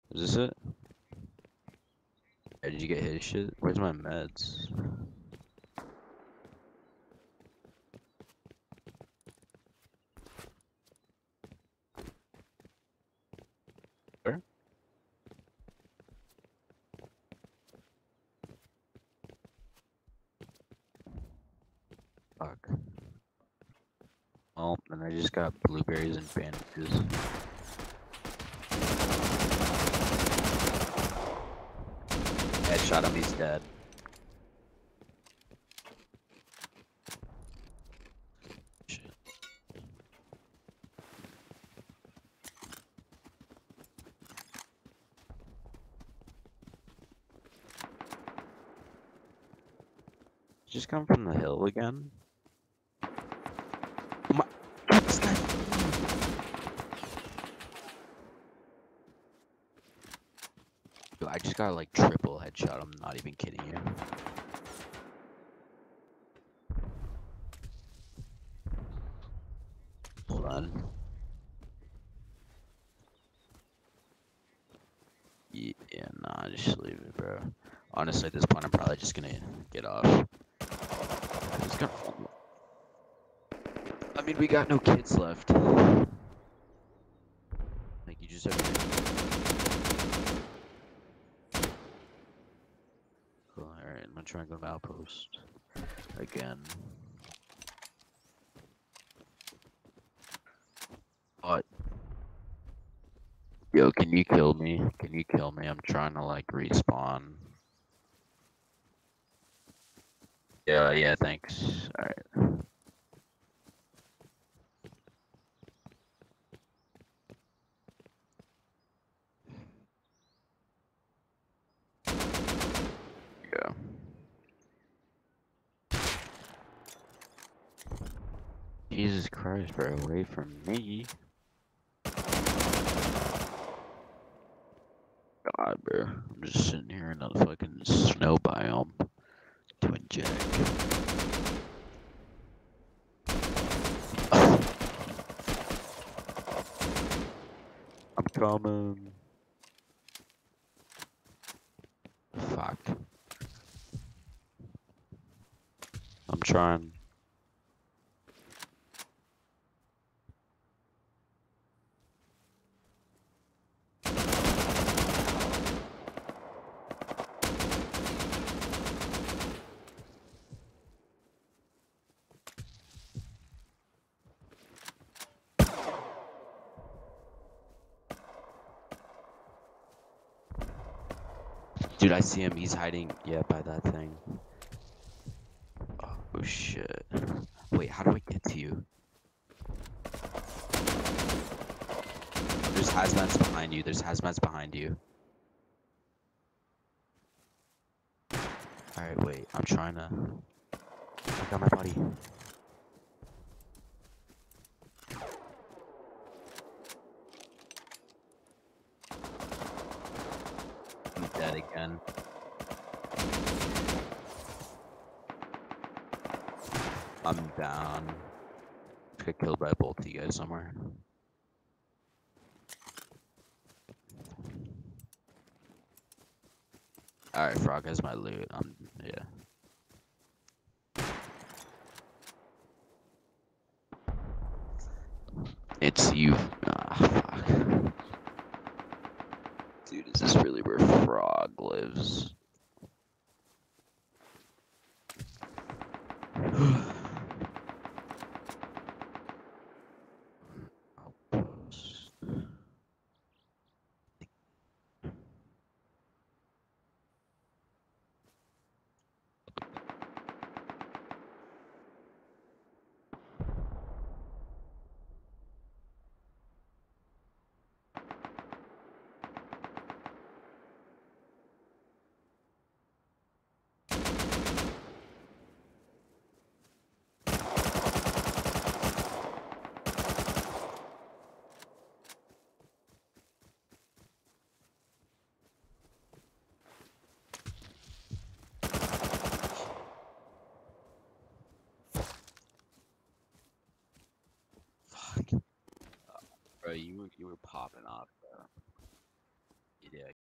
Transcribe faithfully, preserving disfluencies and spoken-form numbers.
Is this it? Hey, did you get his shit? Where's my meds? Where? Fuck. Oh, and I just got blueberries and bandages. Headshot him, he's dead. Shit. Just come from the hill again? Oh my, this guy. Dude, I just got like triple headshot, I'm not even kidding you. Hold on. Yeah, nah, just leave it, bro. Honestly, at this point, I'm probably just gonna get off. He's gonna... I mean, we got no kids left. Like, you just have to... Cool, alright, I'm gonna try and go to Outpost. Again. What? Yo, can you kill me? Can you kill me? I'm trying to, like, respawn. Yeah, yeah, thanks. Alright. Go. Jesus Christ, bro, away from me. God, bro. I'm just sitting here in a fucking snow biome to inject. I'm coming. Fuck. I'm trying. Dude, I see him. He's hiding. Yeah, by that thing. Oh, shit. Wait, how do I get to you? There's hazmats behind you. There's hazmats behind you. Alright, wait. I'm trying to... I got my buddy. I'm dead again. I'm down. Got killed by both of you guys somewhere. Alright, Frog has my loot. I'm... yeah. It's you. Ah, fuck. Dude, is this really where Frog lives? Fuck. Bro, you were, you were popping off, bro. Yeah.